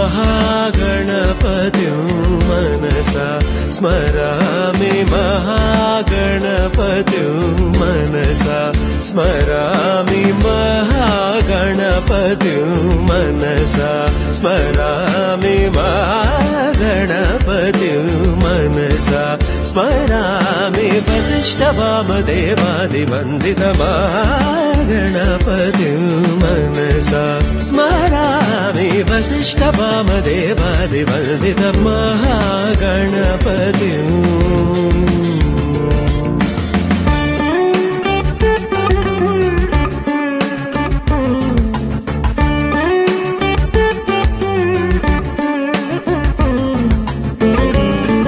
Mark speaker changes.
Speaker 1: महागणपतिं मनसा स्मरामि महागणपतिं मनसा स्मरामि महागणपतिं मनसा स्मरामि महागणपतिं मनसा स्मरामि वसिष्ठवामदेवादिवन्दितमहागणपतिं मनसा स्मरामि वसिष्ठवामदेवादिवन्दितमहागणपतिम्